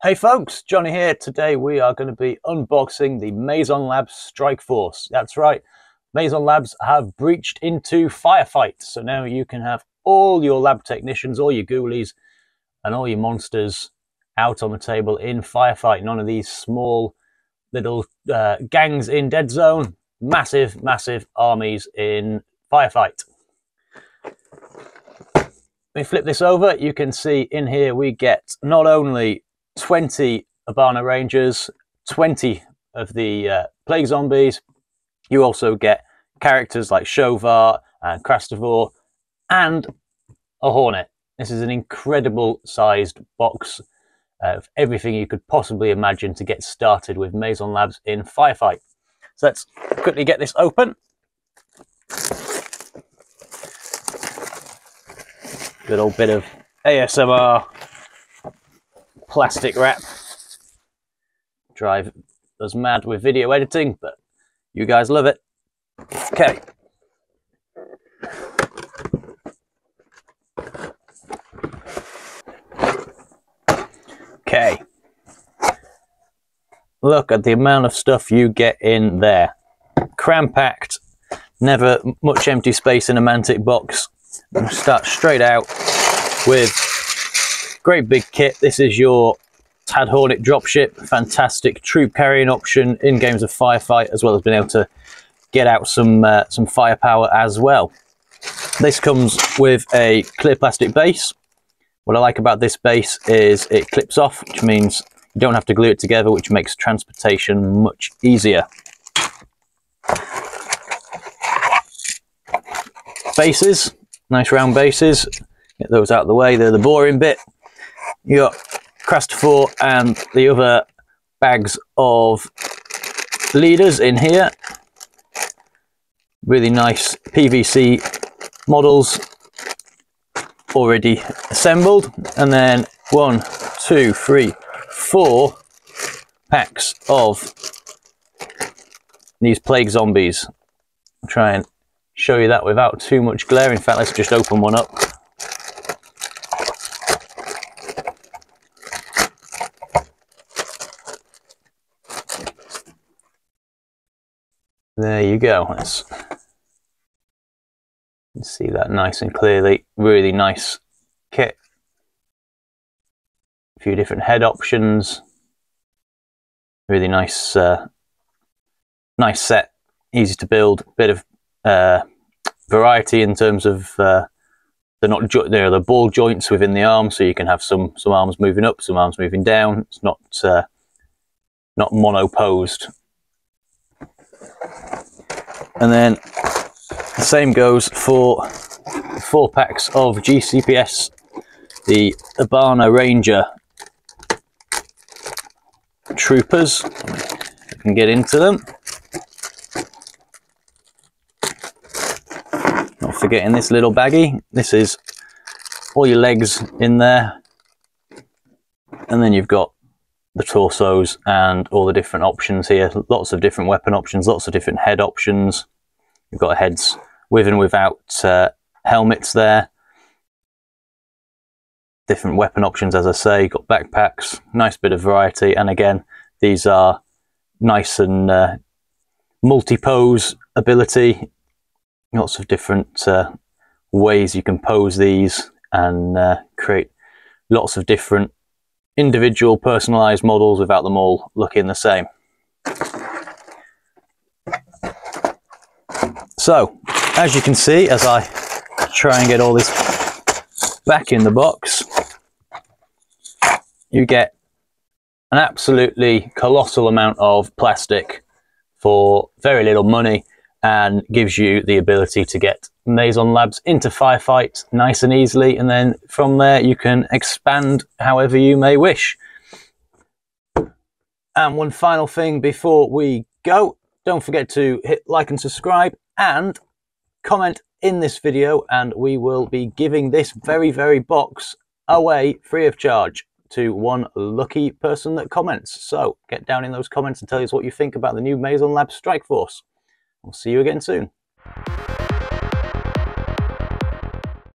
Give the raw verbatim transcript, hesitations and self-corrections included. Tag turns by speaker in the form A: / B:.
A: Hey folks, Johnny here. Today we are going to be unboxing the Mazon Labs Strike Force. That's right, Mazon Labs have breached into Firefight, so now you can have all your lab technicians, all your ghoulies and all your monsters out on the table in Firefight. None of these small little uh, gangs in Dead Zone. Massive, massive armies in Firefight. Let me flip this over. You can see in here we get not only twenty Abana Rangers, twenty of the uh, Plague Zombies. You also get characters like Shovar and Krastovor and a Hornet. This is an incredible sized box of everything you could possibly imagine to get started with Mazon Labs in Firefight. So let's quickly get this open. Good old bit of A S M R plastic wrap. Drive us mad with video editing, but you guys love it. Okay. Okay. Look at the amount of stuff you get in there. Cram-packed, never much empty space in a Mantic box. We'll start straight out with great big kit. This is your Tad Hornet dropship. Fantastic troop carrying option in games of Firefight, as well as being able to get out some uh, some firepower as well. This comes with a clear plastic base. What I like about this base is it clips off, which means you don't have to glue it together, which makes transportation much easier. Bases, nice round bases. Get those out of the way, they're the boring bit. You got Krastovor and the other bags of leaders in here. Really nice P V C models already assembled. And then one, two, three, four packs of these Plague Zombies. I'll try and show you that without too much glare. In fact, let's just open one up. There you go. Let's see that nice and clearly. Really nice kit. A few different head options. Really nice, uh, nice set. Easy to build. Bit of uh, variety in terms of uh, they're not they're the ball joints within the arm, so you can have some some arms moving up, some arms moving down. It's not uh, not monoposed. And then the same goes for four packs of G C P S, the Abana Ranger Troopers. You can get into them. Not forgetting this little baggie. This is all your legs in there. And then you've got the torsos and all the different options here. Lots of different weapon options, lots of different head options. You've got heads with and without uh, helmets there. Different weapon options, as I say. You've got backpacks, nice bit of variety. And again, these are nice and uh, multi-pose ability. Lots of different uh, ways you can pose these and uh, create lots of different individual personalized models without them all looking the same. So, as you can see, as I try and get all this back in the box, you get an absolutely colossal amount of plastic for very little money, and gives you the ability to get Mazon Labs into Firefight nice and easily, and then from there you can expand however you may wish. And one final thing before we go, don't forget to hit like and subscribe and comment in this video, and we will be giving this very very box away free of charge to one lucky person that comments. So get down in those comments and tell us what you think about the new Mazon Labs Strike Force. We'll see you again soon.